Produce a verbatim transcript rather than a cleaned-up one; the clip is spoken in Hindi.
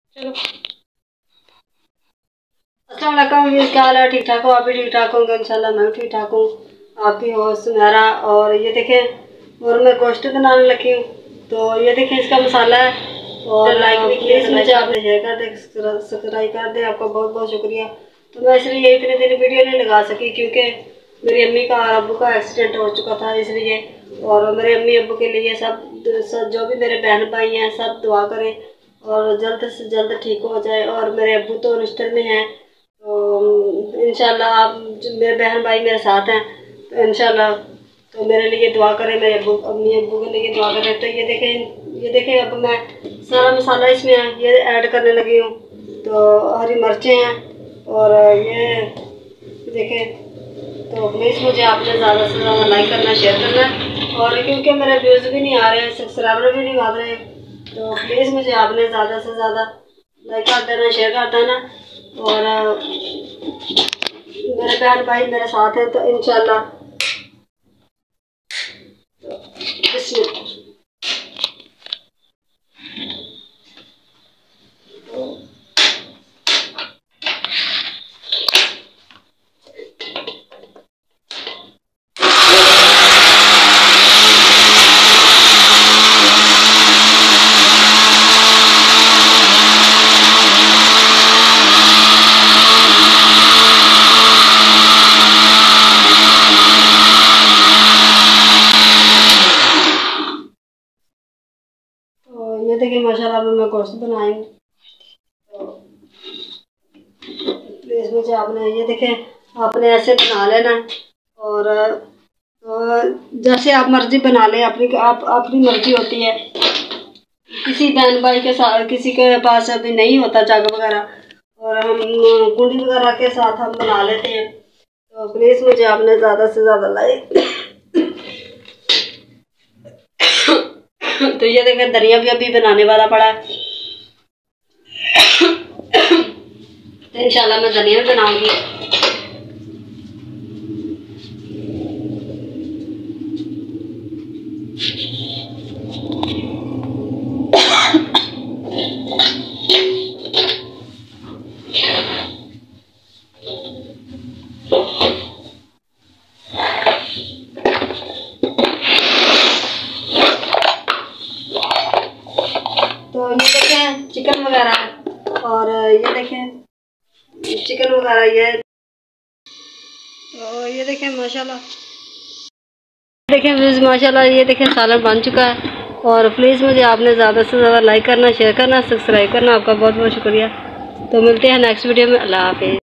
चलो अस्सलाम वालेकुम, क्या हाल है? ठीक ठाक हो? आप भी ठीक ठाक होंगे इंशाल्लाह। मैं भी ठीक ठाक हूँ। आपकी होस्ट सुनहरा। और ये देखें, और मैं गोश्त बनाने लगी हूँ। तो ये देखें इसका मसाला है। और लाइक नहीं किया तो मुझे आपने शेयर कर दे, सब्सक्राइब कर दे। आपका बहुत बहुत शुक्रिया। तो मैं इसलिए इतने दिन वीडियो नहीं लगा सकी क्योंकि मेरी अम्मी का और अब्बू का एक्सीडेंट हो चुका था, इसलिए। और मेरे अम्मी अब्बू के लिए सब, सब जो भी मेरे बहन भाई हैं सब दुआ करें और जल्द से जल्द ठीक हो जाए। और मेरे अब्बू तो रिश्ते में हैं, तो इंशाल्लाह आप मेरे बहन भाई मेरे साथ हैं, तो इंशाल्लाह तो मेरे लिए दुआ करें, मेरे अब्बू अम्मी अब्बू के लिए दुआ करें। तो ये देखें, ये देखें अब मैं सारा मसाला इसमें ये ऐड करने लगी हूँ। तो हरी मिर्चें हैं और ये देखें। तो प्लीज़ मुझे आपने ज़्यादा से ज़्यादा लाइक करना, शेयर करना। और क्योंकि मेरे व्यूज़ भी नहीं आ रहे, सब्सक्राइबर भी नहीं आ रहे, तो प्लीज़ मुझे आपने ज़्यादा से ज़्यादा लाइक कर देना, शेयर कर देना। और मेरे बहन भाई मेरे साथ हैं, तो इंशाल्लाह बिस्मिल्लाह। तो ये देखिए माशाल्लाह मैं गोश्त बनाई हूँ। तो प्लीज़ मुझे आपने ये देखें, आपने ऐसे बना लेना। और तो जैसे आप मर्जी बना लें, अपनी आप अपनी मर्जी होती है। किसी बहन भाई के साथ, किसी के पास अभी नहीं होता जग वगैरह, और हम गुंडी वगैरह के साथ हम बना लेते हैं। तो प्लीज़ मुझे आपने ज़्यादा से ज़्यादा लाइक। तो ये देखें धनिया भी अभी बनाने वाला पड़ा है, तो इंशाल्लाह मैं धनिया भी बनाऊंगी। तो ये देखें चिकन वगैरह, और ये देखें चिकन वगैरह ये। तो ये देखें माशाल्लाह, देखें माशाल्लाह ये देखें सालन बन चुका है। और प्लीज़ मुझे आपने ज़्यादा से ज़्यादा लाइक करना, शेयर करना, सब्सक्राइब करना। आपका बहुत बहुत शुक्रिया। तो मिलते हैं नेक्स्ट वीडियो में। अल्लाह हाफिज़।